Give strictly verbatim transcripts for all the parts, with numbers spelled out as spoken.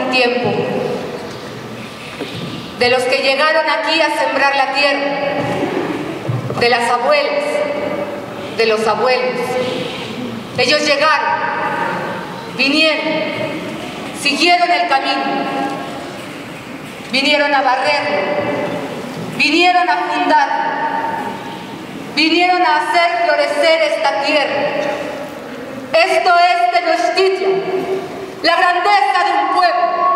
un tiempo, de los que llegaron aquí a sembrar la tierra, de las abuelas, de los abuelos. Ellos llegaron, vinieron, siguieron el camino, vinieron a barrerlo, vinieron a fundarlo, vinieron a hacer florecer esta tierra. Esto es Tenochtitlan, la grandeza de un pueblo.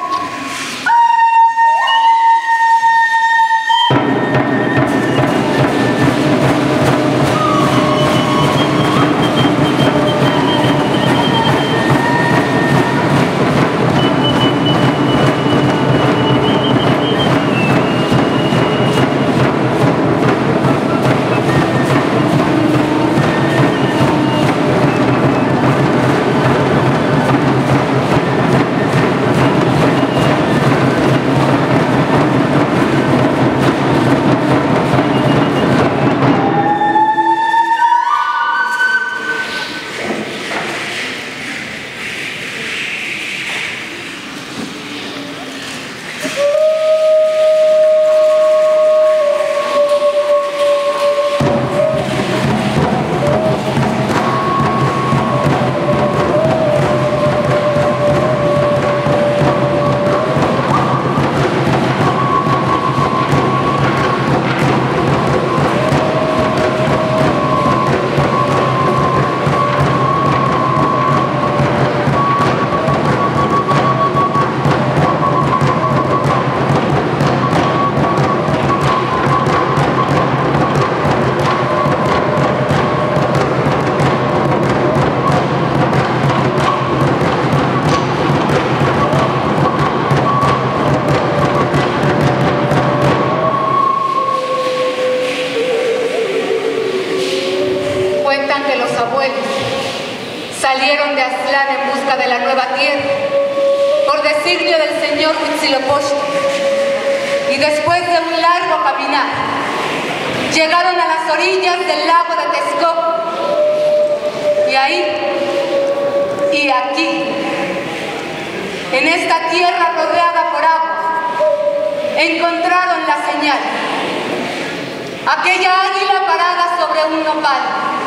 Salieron de Aztlán en busca de la nueva tierra, por designio del señor Huitzilopochtli, y después de un largo caminar, llegaron a las orillas del lago de Texcoco, y ahí, y aquí, en esta tierra rodeada por aguas, encontraron la señal, aquella águila parada sobre un nopal.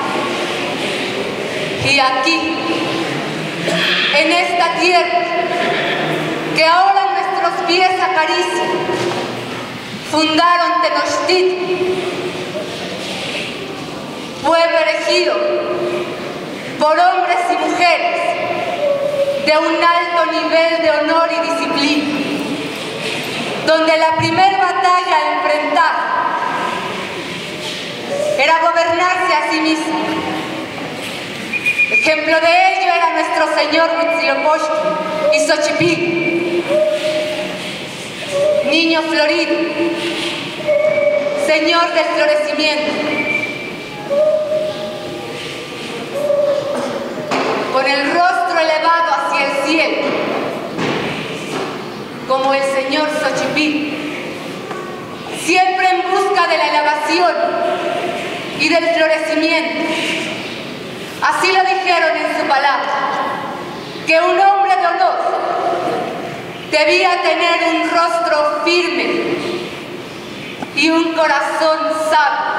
Y aquí, en esta tierra, que ahora nuestros pies acarician, fundaron Tenochtitlan, pueblo erigido por hombres y mujeres de un alto nivel de honor y disciplina, donde la primera batalla a enfrentar era gobernarse a sí mismo. Ejemplo de ello era nuestro señor Huitzilopochtli y Xochipilco, niño florido, señor del florecimiento, con el rostro elevado hacia el cielo, como el señor Xochipilco, siempre en busca de la elevación y del florecimiento. Así lo dijeron en su palabra, que un hombre de honor debía tener un rostro firme y un corazón sabio.